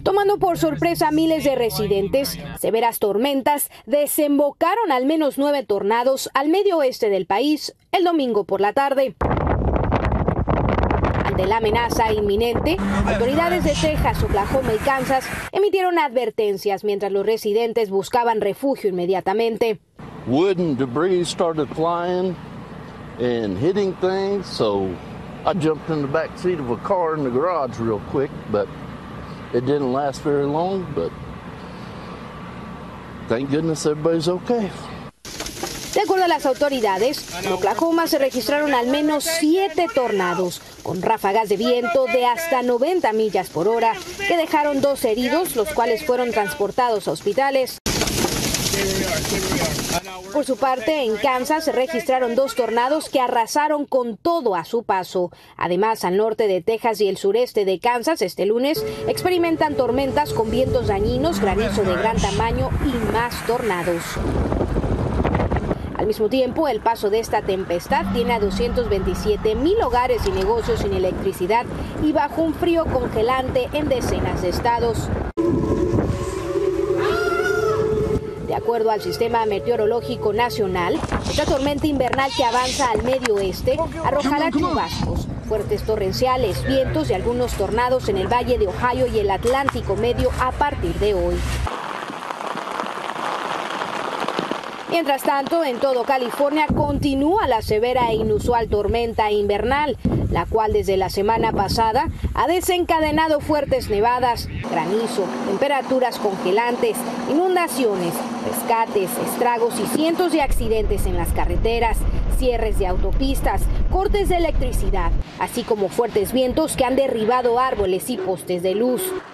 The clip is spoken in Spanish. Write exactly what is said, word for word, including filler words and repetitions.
Tomando por sorpresa a miles de residentes, severas tormentas desembocaron al menos nueve tornados al medio oeste del país el domingo por la tarde. Ante la amenaza inminente, autoridades de Texas, Oklahoma y Kansas emitieron advertencias mientras los residentes buscaban refugio inmediatamente. Wood and debris started flying and hitting things, so I jumped in the back seat of a car in the garage real quick, but it didn't last very long, but thank goodness everybody's okay. De acuerdo a las autoridades, en Oklahoma se registraron al menos siete tornados, con ráfagas de viento de hasta noventa millas por hora, que dejaron dos heridos, los cuales fueron transportados a hospitales. Por su parte, en Kansas se registraron dos tornados que arrasaron con todo a su paso. Además, al norte de Texas y el sureste de Kansas este lunes experimentan tormentas con vientos dañinos, granizo de gran tamaño y más tornados. Al mismo tiempo, el paso de esta tempestad tiene a doscientos veintisiete mil hogares y negocios sin electricidad y bajo un frío congelante en decenas de estados. De acuerdo al Sistema Meteorológico Nacional, esta tormenta invernal que avanza al medio oeste arrojará chubascos, fuertes torrenciales, vientos y algunos tornados en el Valle de Ohio y el Atlántico Medio a partir de hoy. Mientras tanto, en todo California continúa la severa e inusual tormenta invernal, la cual desde la semana pasada ha desencadenado fuertes nevadas, granizo, temperaturas congelantes, inundaciones, rescates, estragos y cientos de accidentes en las carreteras, cierres de autopistas, cortes de electricidad, así como fuertes vientos que han derribado árboles y postes de luz.